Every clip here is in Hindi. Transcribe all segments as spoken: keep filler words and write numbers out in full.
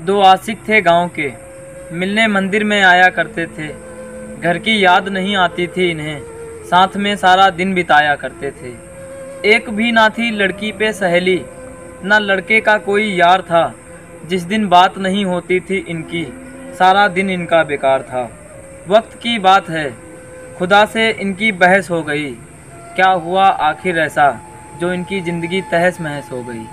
दो आशिक थे गांव के, मिलने मंदिर में आया करते थे। घर की याद नहीं आती थी इन्हें, साथ में सारा दिन बिताया करते थे। एक भी ना थी लड़की पे सहेली, ना लड़के का कोई यार था। जिस दिन बात नहीं होती थी इनकी, सारा दिन इनका बेकार था। वक्त की बात है, खुदा से इनकी बहस हो गई। क्या हुआ आखिर ऐसा, जो इनकी ज़िंदगी तहस महस हो गई।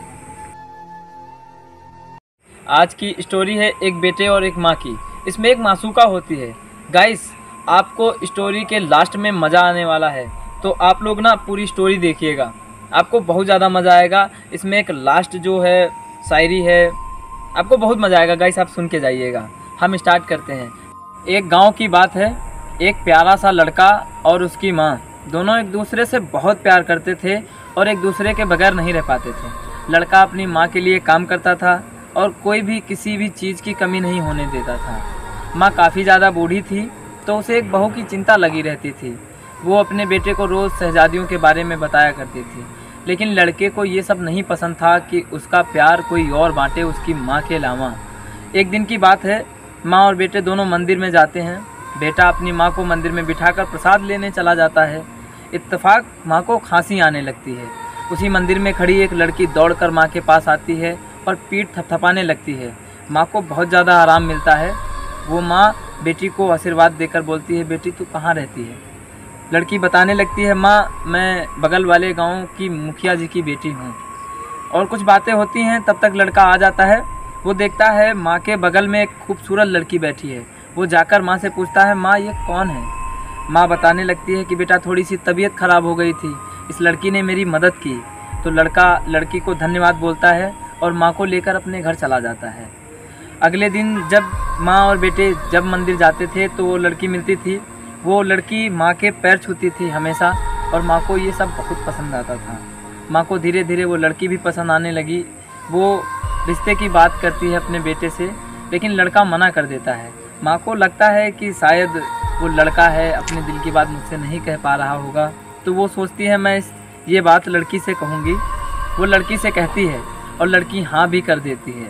आज की स्टोरी है एक बेटे और एक माँ की। इसमें एक मासूका होती है। गाइस, आपको स्टोरी के लास्ट में मज़ा आने वाला है, तो आप लोग ना पूरी स्टोरी देखिएगा, आपको बहुत ज़्यादा मज़ा आएगा। इसमें एक लास्ट जो है शायरी है, आपको बहुत मज़ा आएगा। गाइस, आप सुन के जाइएगा। हम स्टार्ट करते हैं। एक गांव की बात है। एक प्यारा सा लड़का और उसकी माँ दोनों एक दूसरे से बहुत प्यार करते थे और एक दूसरे के बगैर नहीं रह पाते थे। लड़का अपनी माँ के लिए काम करता था और कोई भी किसी भी चीज़ की कमी नहीं होने देता था। माँ काफ़ी ज़्यादा बूढ़ी थी, तो उसे एक बहू की चिंता लगी रहती थी। वो अपने बेटे को रोज़ शहजादियों के बारे में बताया करती थी, लेकिन लड़के को ये सब नहीं पसंद था कि उसका प्यार कोई और बांटे उसकी माँ के अलावा। एक दिन की बात है, माँ और बेटे दोनों मंदिर में जाते हैं। बेटा अपनी माँ को मंदिर में बिठाकर प्रसाद लेने चला जाता है। इत्तेफाक माँ को खांसी आने लगती है। उसी मंदिर में खड़ी एक लड़की दौड़कर माँ के पास आती है और पीठ थपथपाने लगती है। माँ को बहुत ज़्यादा आराम मिलता है। वो माँ बेटी को आशीर्वाद देकर बोलती है, बेटी तू कहाँ रहती है। लड़की बताने लगती है, माँ मैं बगल वाले गांव की मुखिया जी की बेटी हूँ। और कुछ बातें होती हैं। तब तक लड़का आ जाता है। वो देखता है माँ के बगल में एक खूबसूरत लड़की बैठी है। वो जाकर माँ से पूछता है, माँ ये कौन है। माँ बताने लगती है कि बेटा थोड़ी सी तबीयत ख़राब हो गई थी, इस लड़की ने मेरी मदद की। तो लड़का लड़की को धन्यवाद बोलता है और माँ को लेकर अपने घर चला जाता है। अगले दिन जब माँ और बेटे जब मंदिर जाते थे तो वो लड़की मिलती थी। वो लड़की माँ के पैर छूती थी हमेशा और माँ को ये सब बहुत पसंद आता था। माँ को धीरे धीरे वो लड़की भी पसंद आने लगी। वो रिश्ते की बात करती है अपने बेटे से, लेकिन लड़का मना कर देता है। माँ को लगता है कि शायद वो लड़का है, अपने दिल की बात मुझसे नहीं कह पा रहा होगा। तो वो सोचती है मैं इस ये बात लड़की से कहूँगी। वो लड़की से कहती है और लड़की हाँ भी कर देती है।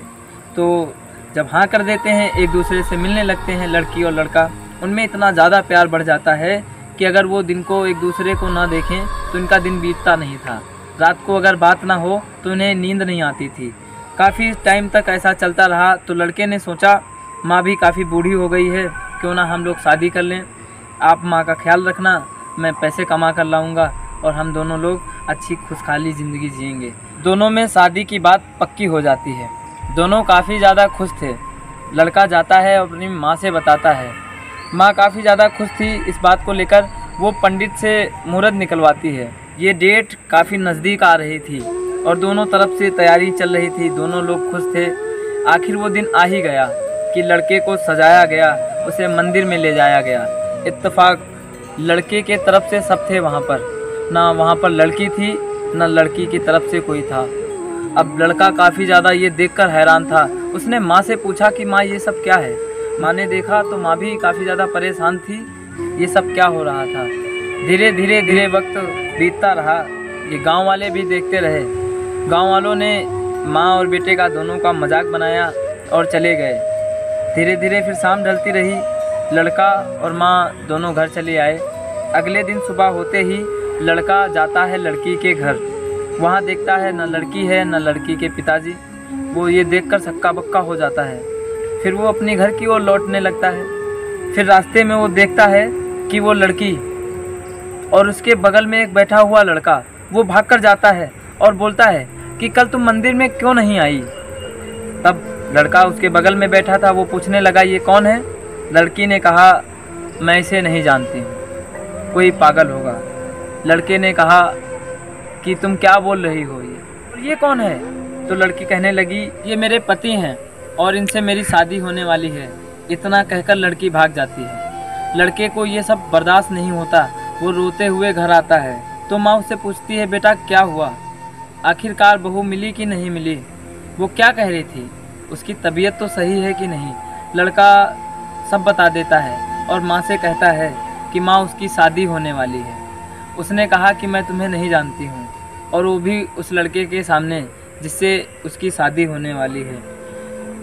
तो जब हाँ कर देते हैं, एक दूसरे से मिलने लगते हैं लड़की और लड़का। उनमें इतना ज़्यादा प्यार बढ़ जाता है कि अगर वो दिन को एक दूसरे को ना देखें तो इनका दिन बीतता नहीं था। रात को अगर बात ना हो तो इन्हें नींद नहीं आती थी। काफ़ी टाइम तक ऐसा चलता रहा। तो लड़के ने सोचा, माँ भी काफ़ी बूढ़ी हो गई है, क्यों ना हम लोग शादी कर लें। आप माँ का ख्याल रखना, मैं पैसे कमा कर लाऊँगा और हम दोनों लोग अच्छी खुशहाली ज़िंदगी जिएंगे। दोनों में शादी की बात पक्की हो जाती है। दोनों काफ़ी ज़्यादा खुश थे। लड़का जाता है अपनी माँ से बताता है। माँ काफ़ी ज़्यादा खुश थी इस बात को लेकर। वो पंडित से मुहूर्त निकलवाती है। ये डेट काफ़ी नज़दीक आ रही थी और दोनों तरफ से तैयारी चल रही थी। दोनों लोग खुश थे। आखिर वो दिन आ ही गया कि लड़के को सजाया गया, उसे मंदिर में ले जाया गया। इत्तेफाक लड़के के तरफ से सब थे वहाँ पर, ना वहाँ पर लड़की थी ना लड़की की तरफ से कोई था। अब लड़का काफ़ी ज़्यादा ये देखकर हैरान था। उसने माँ से पूछा कि माँ ये सब क्या है। माँ ने देखा तो माँ भी काफ़ी ज़्यादा परेशान थी, ये सब क्या हो रहा था। धीरे धीरे धीरे वक्त बीतता रहा। ये गांव वाले भी देखते रहे। गांव वालों ने माँ और बेटे का दोनों का मजाक बनाया और चले गए। धीरे धीरे फिर शाम ढलती रही। लड़का और माँ दोनों घर चले आए। अगले दिन सुबह होते ही लड़का जाता है लड़की के घर। वहाँ देखता है न लड़की है न लड़की के पिताजी। वो ये देखकर सक्का बक्का हो जाता है। फिर वो अपने घर की ओर लौटने लगता है। फिर रास्ते में वो देखता है कि वो लड़की और उसके बगल में एक बैठा हुआ लड़का। वो भागकर जाता है और बोलता है कि कल तुम मंदिर में क्यों नहीं आई। तब लड़का उसके बगल में बैठा था, वो पूछने लगा ये कौन है। लड़की ने कहा मैं इसे नहीं जानती हूँ, कोई पागल होगा। लड़के ने कहा कि तुम क्या बोल रही हो, ये ये कौन है। तो लड़की कहने लगी ये मेरे पति हैं और इनसे मेरी शादी होने वाली है। इतना कहकर लड़की भाग जाती है। लड़के को ये सब बर्दाश्त नहीं होता। वो रोते हुए घर आता है तो माँ उससे पूछती है, बेटा क्या हुआ, आखिरकार बहू मिली कि नहीं मिली, वो क्या कह रही थी, उसकी तबीयत तो सही है कि नहीं। लड़का सब बता देता है और माँ से कहता है कि माँ उसकी शादी होने वाली है। उसने कहा कि मैं तुम्हें नहीं जानती हूँ, और वो भी उस लड़के के सामने जिससे उसकी शादी होने वाली है।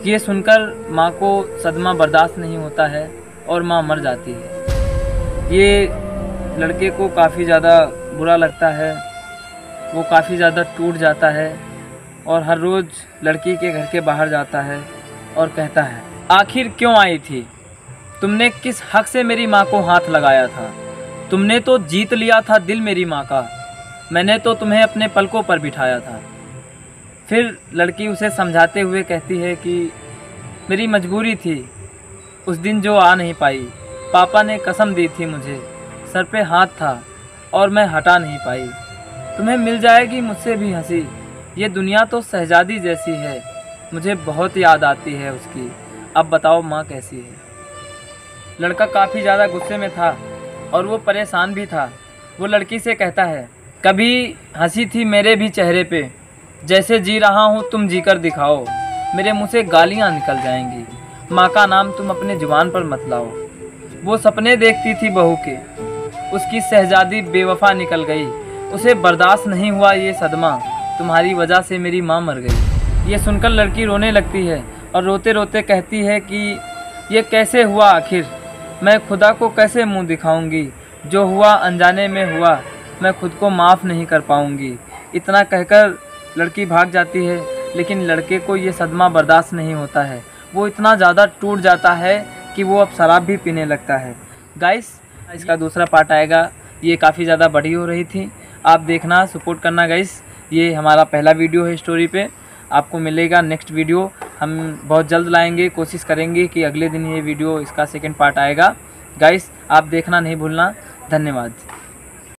ये सुनकर माँ को सदमा बर्दाश्त नहीं होता है और माँ मर जाती है। ये लड़के को काफ़ी ज़्यादा बुरा लगता है, वो काफ़ी ज़्यादा टूट जाता है और हर रोज़ लड़की के घर के बाहर जाता है और कहता है, आखिर क्यों आई थी? तुमने किस हक से मेरी माँ को हाथ लगाया था? तुमने तो जीत लिया था दिल मेरी माँ का, मैंने तो तुम्हें अपने पलकों पर बिठाया था। फिर लड़की उसे समझाते हुए कहती है कि मेरी मजबूरी थी, उस दिन जो आ नहीं पाई। पापा ने कसम दी थी मुझे, सर पे हाथ था और मैं हटा नहीं पाई। तुम्हें मिल जाएगी मुझसे भी हंसी, ये दुनिया तो शहजादी जैसी है, मुझे बहुत याद आती है उसकी, अब बताओ माँ कैसी है। लड़का काफ़ी ज़्यादा गुस्से में था और वो परेशान भी था। वो लड़की से कहता है, कभी हंसी थी मेरे भी चेहरे पे, जैसे जी रहा हूँ तुम जीकर दिखाओ, मेरे मुँह से गालियाँ निकल जाएंगी, माँ का नाम तुम अपने जुबान पर मत लाओ। वो सपने देखती थी बहू के, उसकी शहजादी बेवफा निकल गई, उसे बर्दाश्त नहीं हुआ ये सदमा, तुम्हारी वजह से मेरी माँ मर गई। ये सुनकर लड़की रोने लगती है और रोते रोते कहती है कि ये कैसे हुआ आखिर, मैं खुदा को कैसे मुंह दिखाऊंगी, जो हुआ अनजाने में हुआ, मैं खुद को माफ़ नहीं कर पाऊंगी। इतना कहकर लड़की भाग जाती है, लेकिन लड़के को ये सदमा बर्दाश्त नहीं होता है। वो इतना ज़्यादा टूट जाता है कि वो अब शराब भी पीने लगता है। गाइस, इसका दूसरा पार्ट आएगा, ये काफ़ी ज़्यादा बड़ी हो रही थी, आप देखना, सपोर्ट करना गाइस। ये हमारा पहला वीडियो है स्टोरी पे, आपको मिलेगा नेक्स्ट वीडियो, हम बहुत जल्द लाएंगे, कोशिश करेंगे कि अगले दिन ये वीडियो इसका सेकंड पार्ट आएगा। गाइस, आप देखना नहीं भूलना। धन्यवाद।